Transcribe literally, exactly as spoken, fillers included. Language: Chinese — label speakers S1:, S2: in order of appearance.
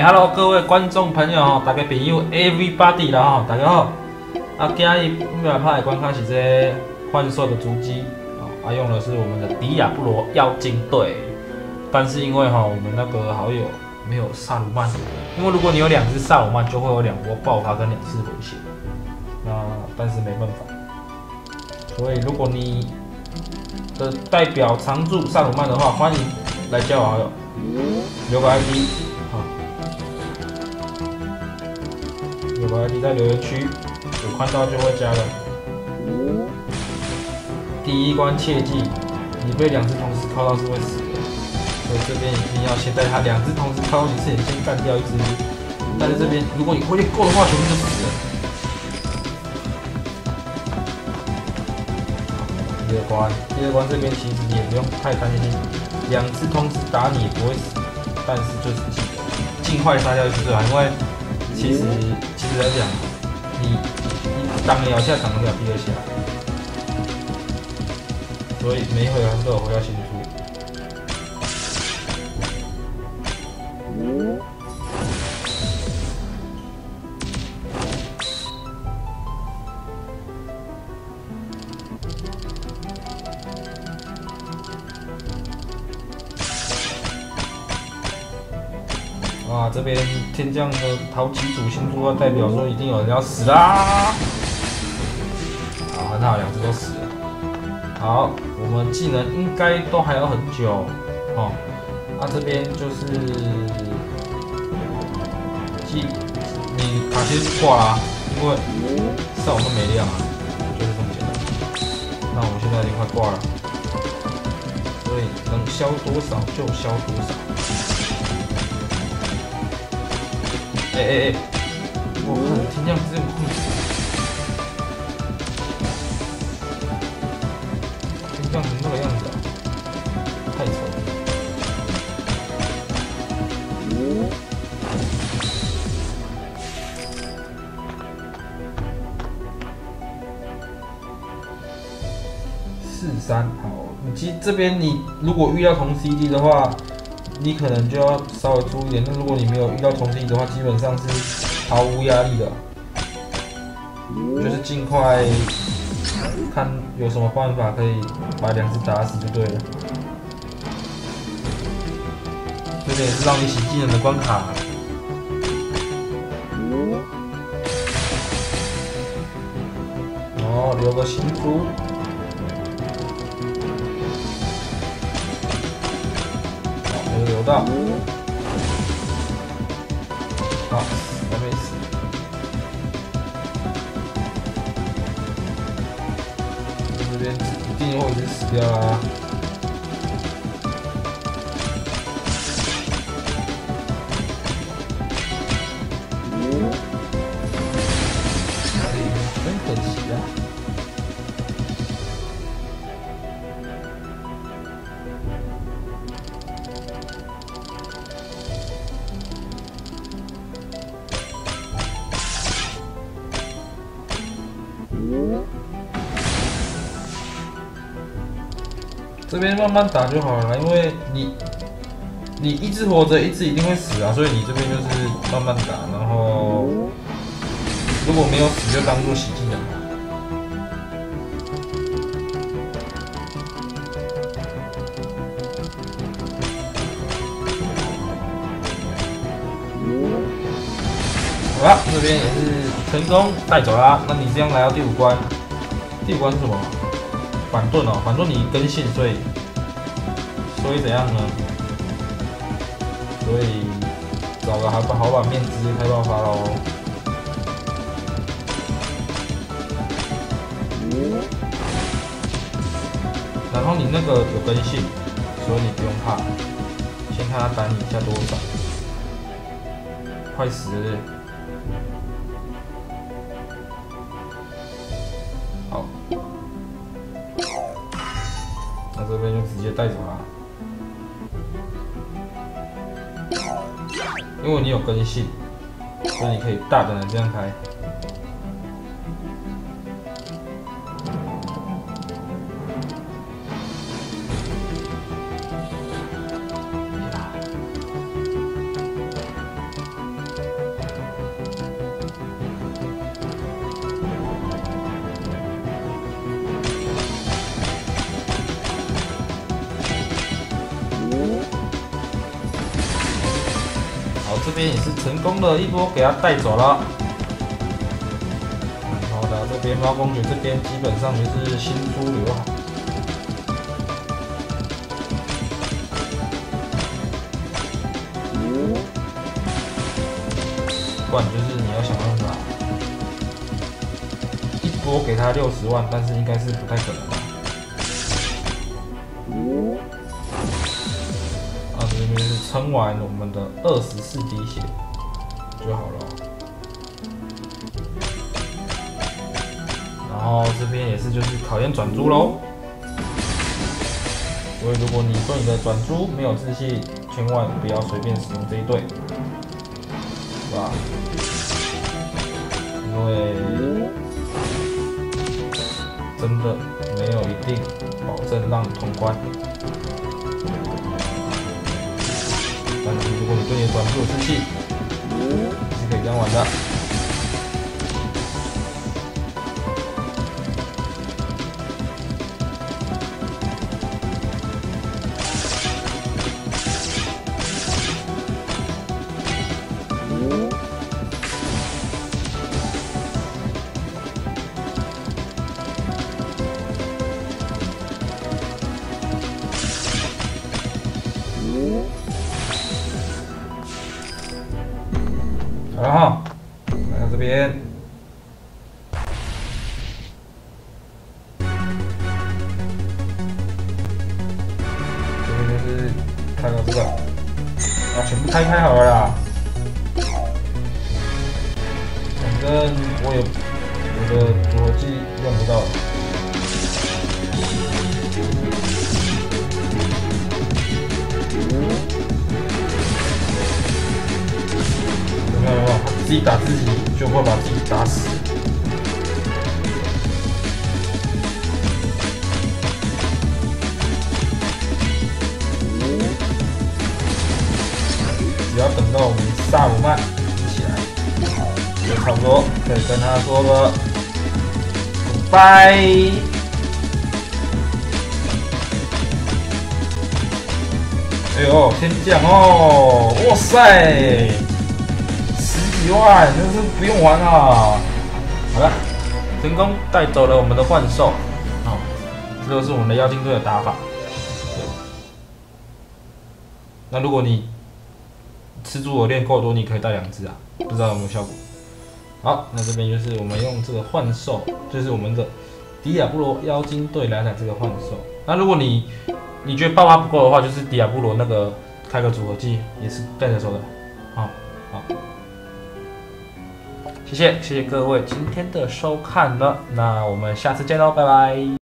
S1: Hello， 各位观众朋友吼，大家朋友 everybody 啦吼，大家好。啊，今日我们来拍的关卡是这幻兽的足迹，啊，用的是我们的迪亚布罗妖精队。但是因为哈，我们那个好友没有萨鲁曼，因为如果你有两只萨鲁曼，就会有两波爆发跟两次回血。那但是没办法，所以如果你的代表常驻萨鲁曼的话，欢迎来加我好友，留个 I D。 有个 I D 在留言区，有看到就会加了。第一关切记，你被两只同时靠到是会死的，所以这边一定要先在他两只同时靠到你之前先干掉一只。但是这边如果你火力够的话，全部就死了。第二关，第二关这边其实你也不用太担心，两只同时打你也不会死，但是就是记得尽快杀掉一只最好，因为其实。 其实来讲，你你挡了下，挡不了第二下，所以每一回合都有回到新出。啊，这边天降的淘气主星座代表说一定有人要死啦！好，很好，两只都死了。好，我们技能应该都还有很久哦。那、啊、这边就是技，你卡其实挂啦，因为上我们没亮啊，就是这么简单。那我们现在已经快挂了，所以能消多少就消多少。 哎哎哎！我看天降这么控制，天降成那个样子啊，太丑了。四三好，你其实这边你如果遇到同 C D 的话。 你可能就要稍微注意点，但如果你没有遇到同 C D 的话，基本上是毫无压力的，就是尽快看有什么办法可以把两只打死就对了。这边也是让你洗技能的关卡。哦，留个新珠。 留到，好，还没死，这边一定会已经死掉啦。真可惜啊！ 这边慢慢打就好了，因为你你一直活着，一直一定会死啊，所以你这边就是慢慢打，然后如果没有死就当做洗技能嘛。好了，这边也是成功带走啦。那你这样来到第五关，第五关是什么？ 反盾哦，反盾你更新，所以所以怎样呢？所以找个好把好把面直接开爆发喽。然后你那个有更新，所以你不用怕。先看他打你一下多少，快死了。好。 那这边就直接带走啦，因为你有更新，所以你可以大胆的这样开。 好，这边也是成功的一波给他带走了。然后呢，这边猫公爵这边基本上就是新猪流啊。不然就是你要想办法一波给他六十万，但是应该是不太可能吧。啊，这边是撑完我们的二十四滴血就好了。然后这边也是就是考验转珠喽。所以如果你对你的转珠没有自信，千万不要随便使用这一对，是吧？因为真的没有一定保证让你通关。但是如果你对你的转珠有自信，是可以这样玩的。好了哈，来到这边，这边就是开到这个，啊，全部开开好了啦。反正我也我的组合技用不到。有没有？他自己打自己就会把自己打死。只要等到我们萨鲁曼起来，就差不多可以跟他说个 goodbye。哎呦，天降哦！哇塞！十几万，真是不用玩啊！好了，成功带走了我们的幻兽，哦，这就是我们的妖精队的打法。对，那如果你吃猪我练够多，你可以带两只啊，不知道有没有效果？好，那这边就是我们用这个幻兽，就是我们的迪亚布罗妖精队来打这个幻兽。那如果你你觉得爆发不够的话，就是迪亚布罗那个开个组合技也是带着走的，好，好。谢谢谢谢各位今天的收看了，那我们下次见喽，拜拜。